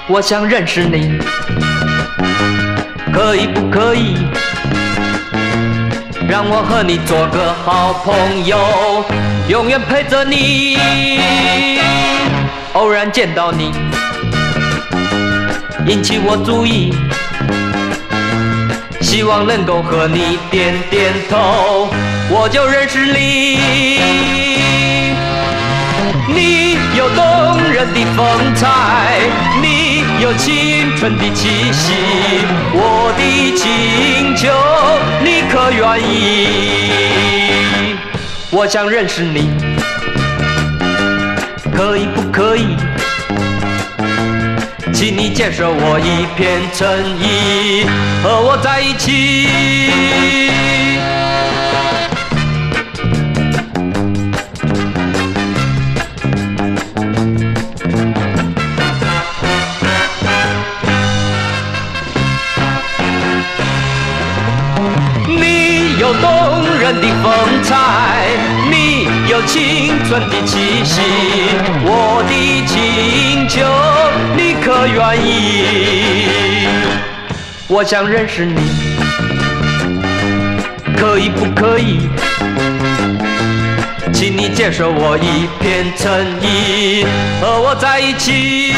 我想认识你，可以不可以让我和你做个好朋友，永远陪着你。偶然见到你，引起我注意，希望能够和你点点头，我就认识你。你有动人的风采，你有青春的气息，我的请求你可愿意？我想认识你，可以不可以？请你接受我一片诚意，和我在一起。你有动人的风采，你有青春的气息，我的请求你可愿意？我想认识你，可以不可以？请你接受我一片诚意，和我在一起。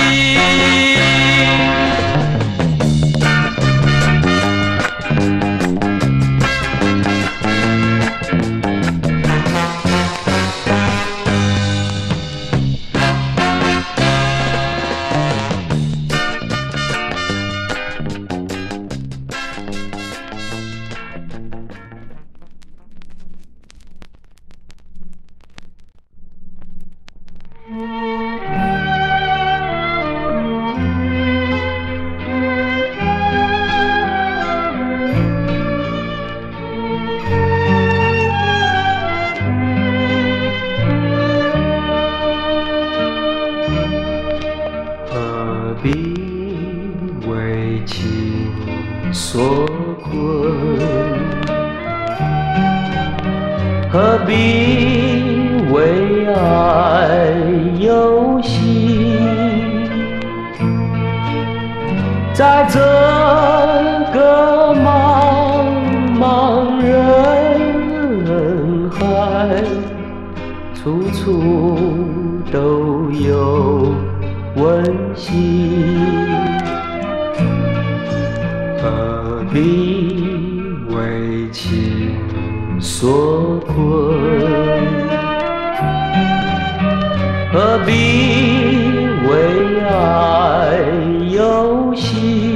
何必为情所困？何必为爱忧心？在这个茫茫人海，处处都有温馨，何必为情所困？何必为爱忧心？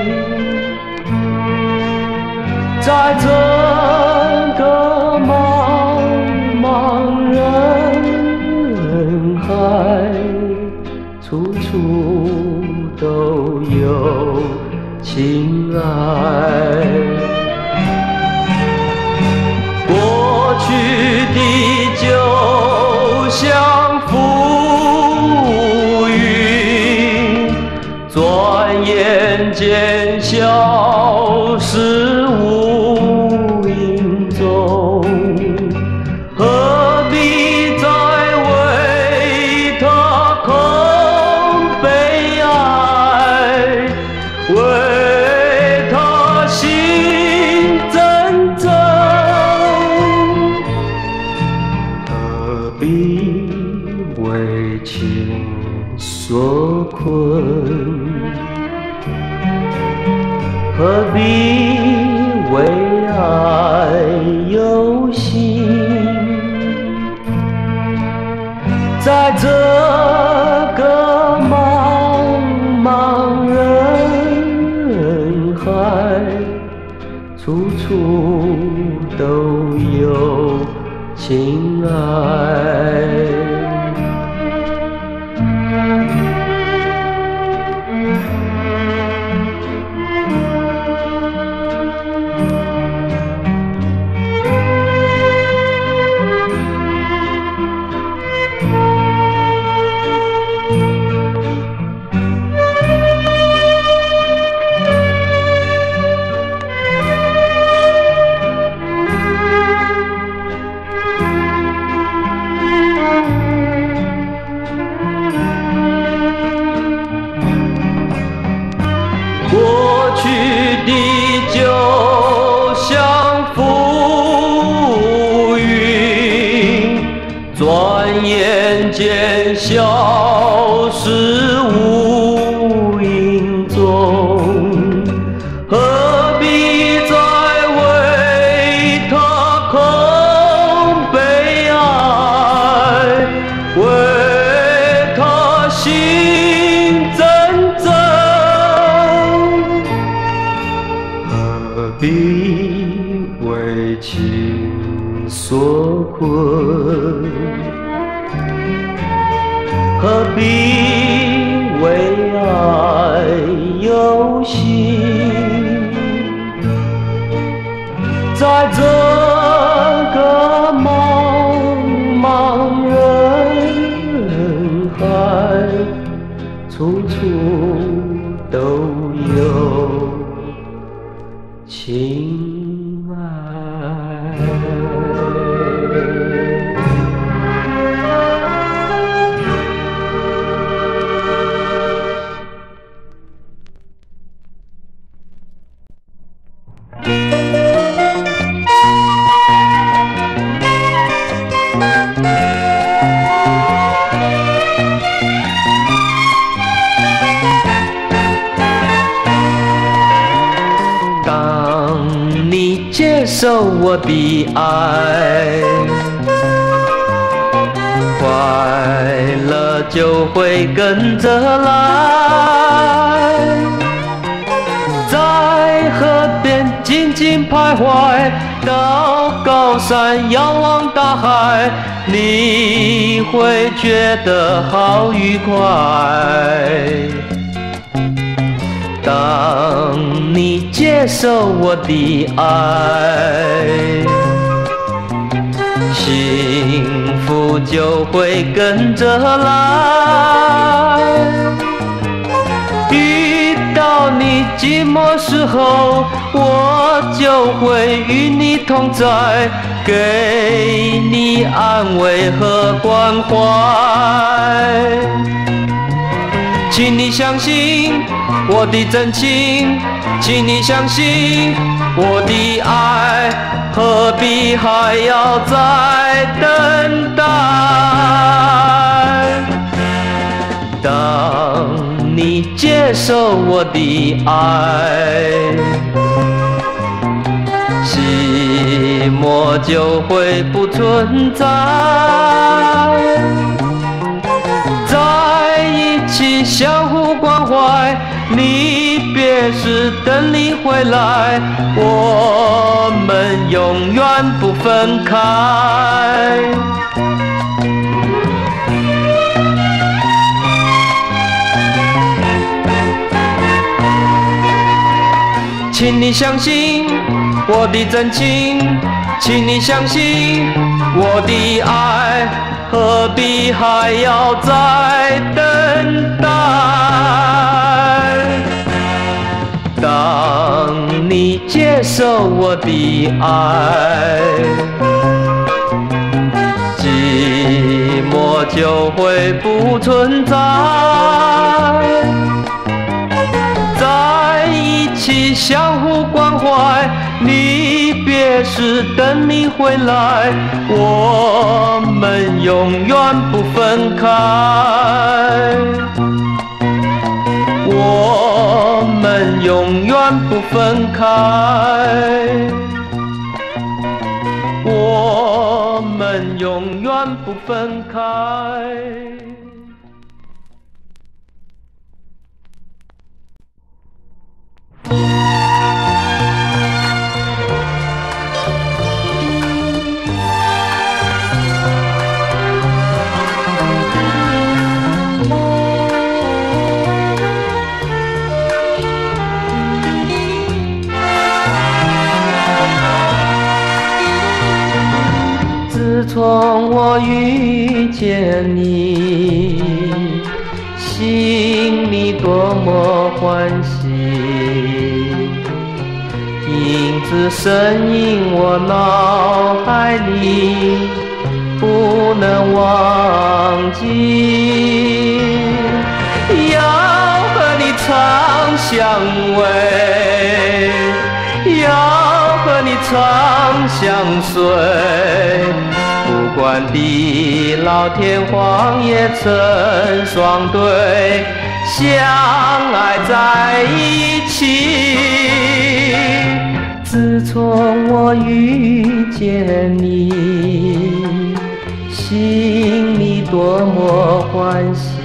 在这个茫茫人海，处处都有情爱。过去的就像浮云，转眼间消失无影踪。何必再为他空悲哀，为他心铮铮？何必为情所困？何必为爱忧心？在这个茫茫人海，处处都有情爱。 为情所困，何必为爱忧心？在这个茫茫人海，处处都有情爱。当你接受我的爱，快乐就会跟着来。在河边静静徘徊，到高山仰望大海，你会觉得好愉快。当你接受我的爱，幸福就会跟着来。遇到你寂寞时候，我就会与你同在，给你安慰和关怀。请你相信我的真情，请你相信我的爱，何必还要再等待？当你接受我的爱，寂寞就会不存在。在一起相互关怀，离别时等你回来，我们永远不分开。请你相信我的真情，请你相信我的爱，何必还要再等待？当你接受我的爱，寂寞就会不存在。在一起相互关怀，离别时等你回来，我们永远不分开。我们永远不分开。我们永远不分开。自从我遇见你，心里多么欢喜，影子深印我脑海里，不能忘记。要和你长相偎，要和你长相随。不管地老天荒也成双对，相爱在一起。自从我遇见你，心里多么欢喜，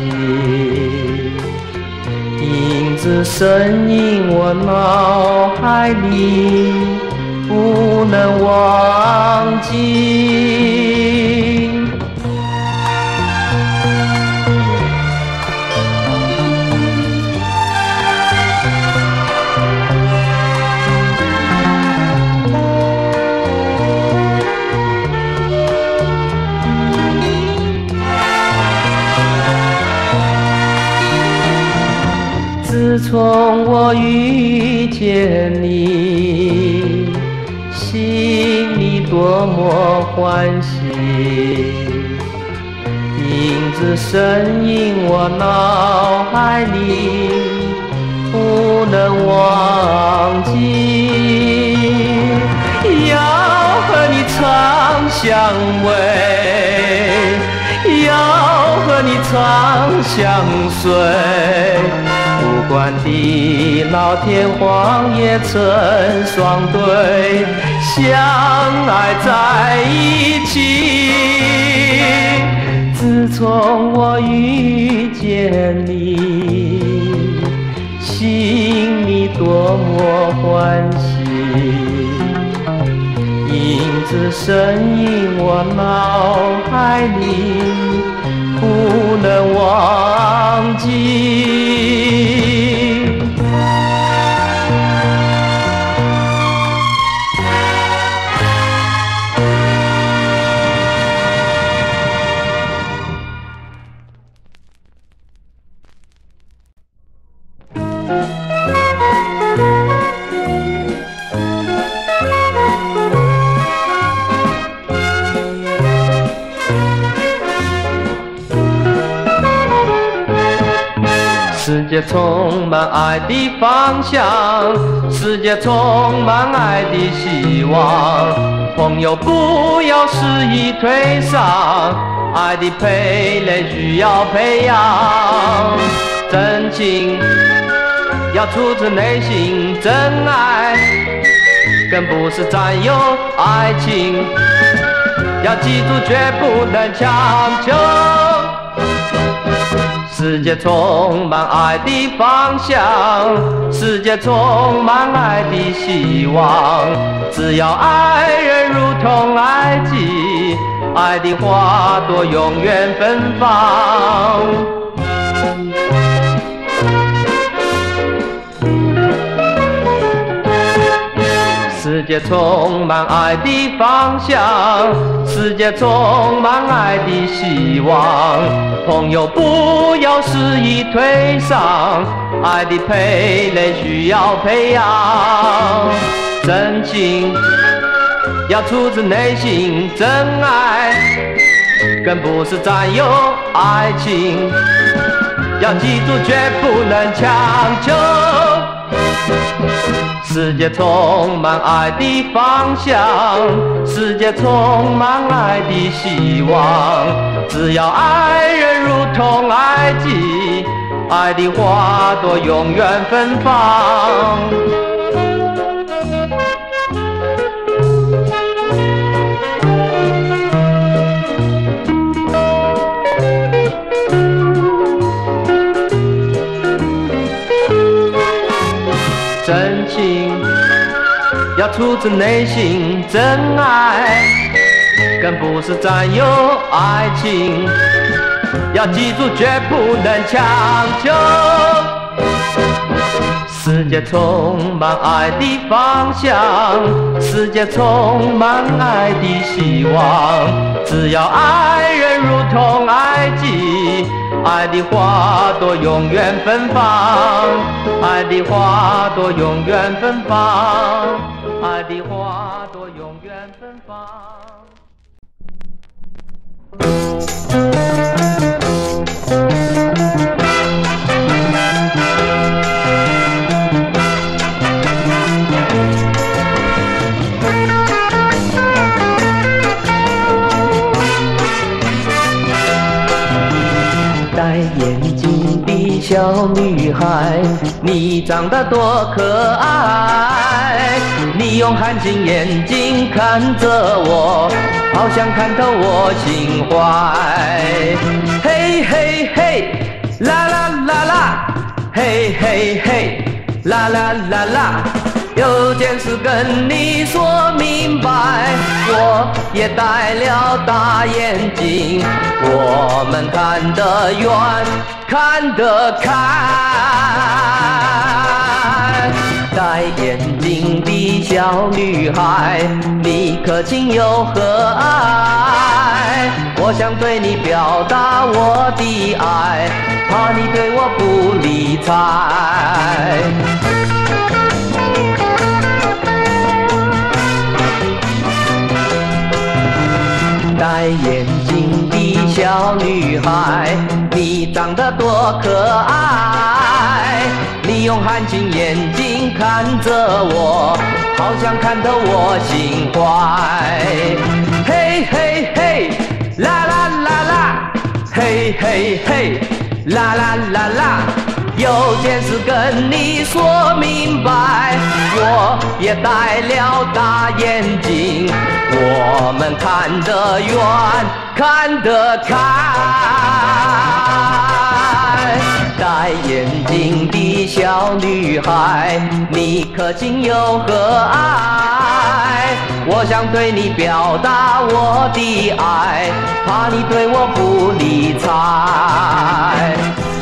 影子深印我脑海里，不能忘记。自从我遇见你，心里多么欢喜，影子深印我脑海里，不能忘记。要和你长相偎，要和你长相随。不管地老天荒也成双对，相爱在一起。自从我遇见你，心里多么欢喜，影子深印我脑海里，不能忘记。世界充满爱的方向，世界充满爱的希望。朋友不要肆意推搡，爱的蓓蕾需要培养。真情要出自内心，真爱更不是占有。爱情要记住，绝不能强求。世界充满爱的方向，世界充满爱的希望。只要爱人如同爱己，爱的花朵永远芬芳。世界充满爱的方向，世界充满爱的希望。朋友不要肆意推搡，爱的蓓蕾需要培养。真情要出自内心，真爱更不是占有。爱情要记住，绝不能强求。世界充满爱的方向，世界充满爱的希望。只要爱人如同爱己，爱的花朵永远芬芳。真情要出自内心，真爱更不是占有。爱情要记住，绝不能强求。世界充满爱的方向，世界充满爱的希望。只要爱人如同爱己，爱的花朵永远芬芳，爱的花朵永远芬芳，爱的花朵永远芬芳。戴眼镜的小女孩，你长得多可爱。你用含情眼睛看着我，好像看透我心怀。嘿嘿嘿，啦啦啦啦，嘿嘿嘿，啦啦啦啦，有件事跟你说明白。 也戴了大眼睛，我们看得远，看得开。戴眼镜的小女孩，你可亲又和蔼，我想对你表达我的爱，怕你对我不理睬。戴眼镜的小女孩，你长得多可爱，你用含情眼睛看着我，好像看透我心怀。嘿嘿嘿，啦啦啦啦，嘿嘿嘿，啦啦啦啦，有件事跟你说明白，我也戴了大眼镜，我们看得远，看得开。戴眼镜的小女孩，你可亲又和蔼，我想对你表达我的爱，怕你对我不理睬。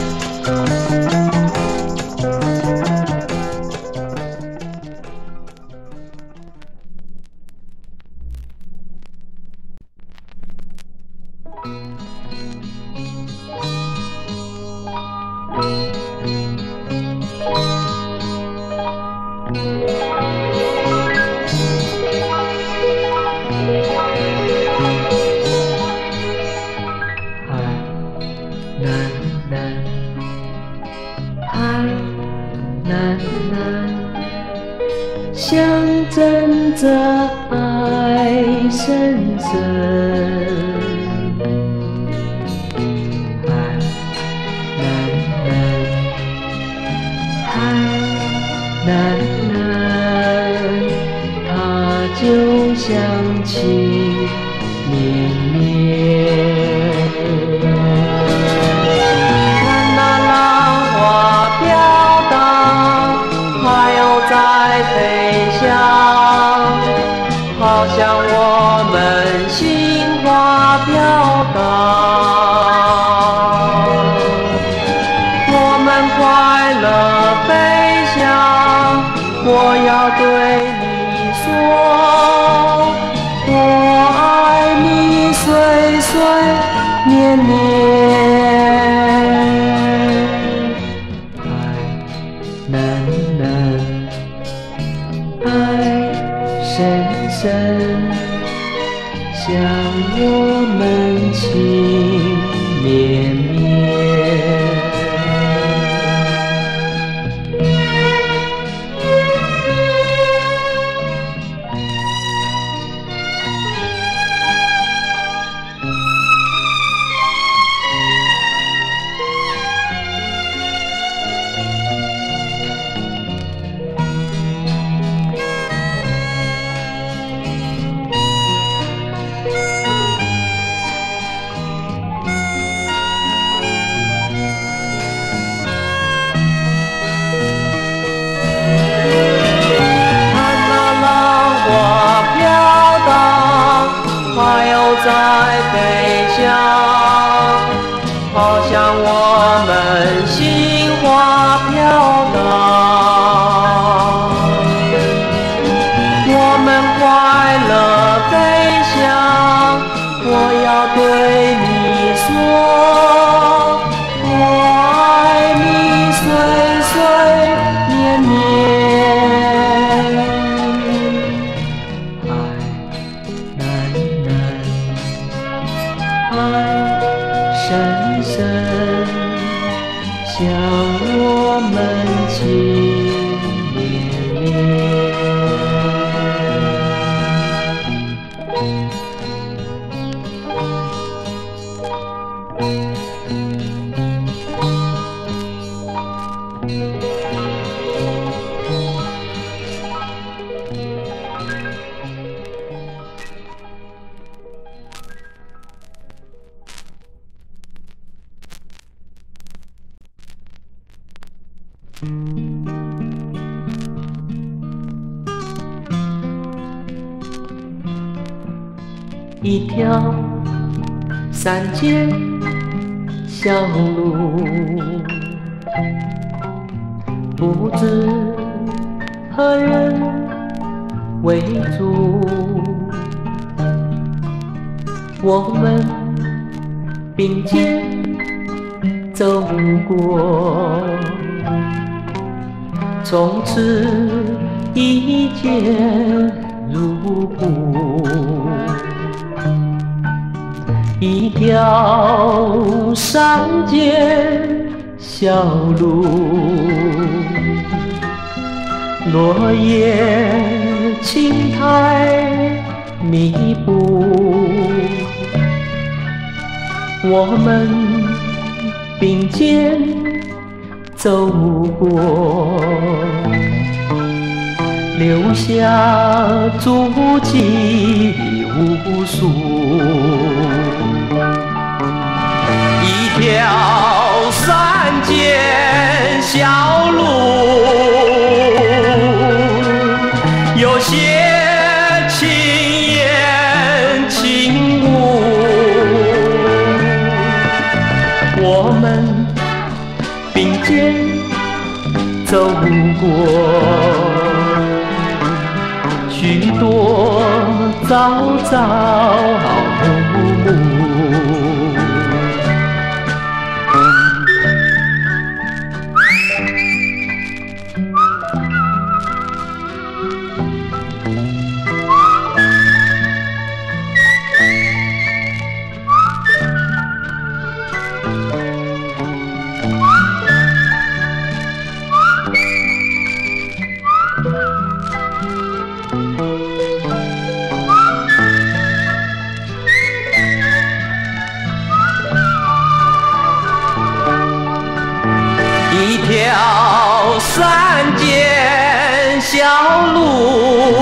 象征着爱深深。海蓝蓝，它就像情绵绵。看那浪花飘荡，还有在飞翔，好像我们心花飘荡。我们快乐飞翔，我要对你说，我爱你岁岁年年。爱蓝蓝，爱深深，像我们情绵绵。在飞翔，好像我们心花飘荡。我们快乐飞翔，我要对你说，我爱你岁岁年年。爱蓝蓝。爱深深，像我们情绵绵。 一条山间小路，不知何人为主。我们并肩走过，从此一见如故。一条山间小路，落叶青苔密布，我们并肩走过，留下足迹无数。一条山间小路，有些轻言轻舞，我们并肩走过许多朝朝暮暮。一条山间小路，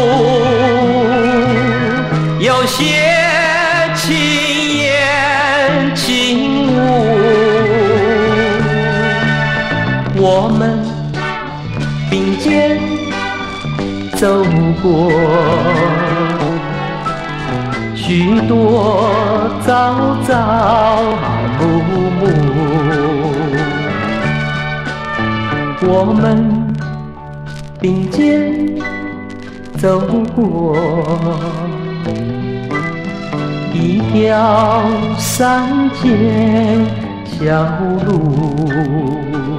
有些轻言轻舞，我们并肩走过许多朝朝暮暮，我们并肩走过一条山间小路。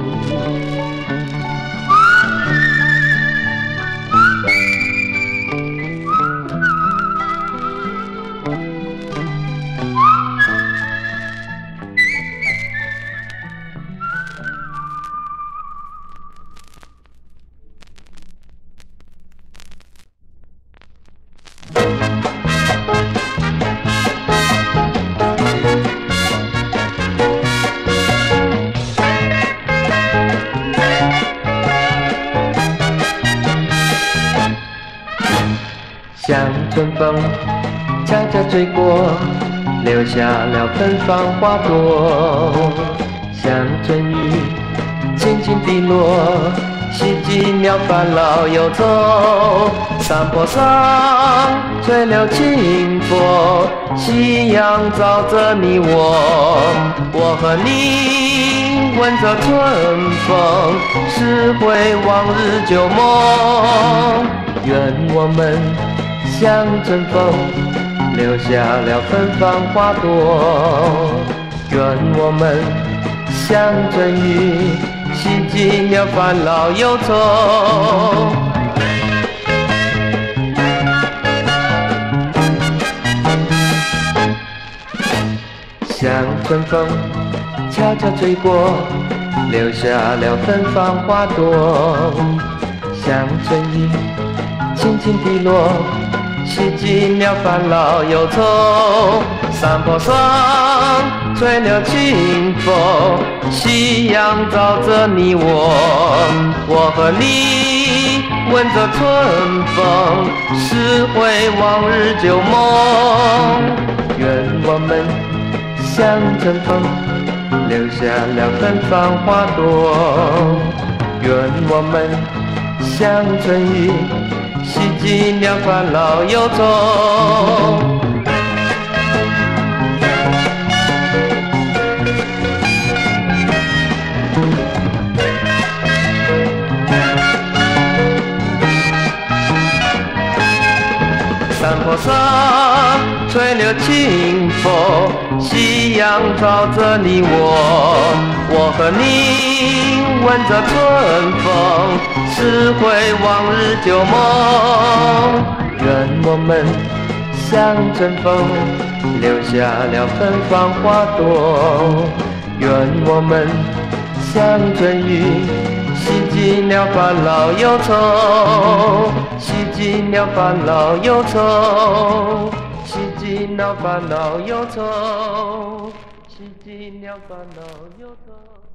像春风悄悄吹过，留下了芬芳花朵；像春雨轻轻滴落，洗净了烦恼忧愁。山坡上吹流清风，夕阳照着你我，我和你闻着春风，拾回往日旧梦。愿我们像春风，留下了芬芳花朵；愿我们像春雨，洗净了烦恼忧愁。像春风悄悄吹过，留下了芬芳花朵；像春雨轻轻滴落，洗净了烦恼忧愁。山坡上吹流清风，夕阳照着你我，我和你闻着春风，拾回往日旧梦。愿我们像春风，留下了芬芳花朵；愿我们像春雨，洗净了烦恼忧愁。 多少，吹流清风，夕阳照着你我和你闻着春风，拾回往日旧梦。愿我们像春风，留下了芬芳花朵。愿我们像春雨，洗尽了烦恼忧愁，洗尽了烦恼忧愁，洗尽了烦恼忧愁，洗尽了烦恼忧愁。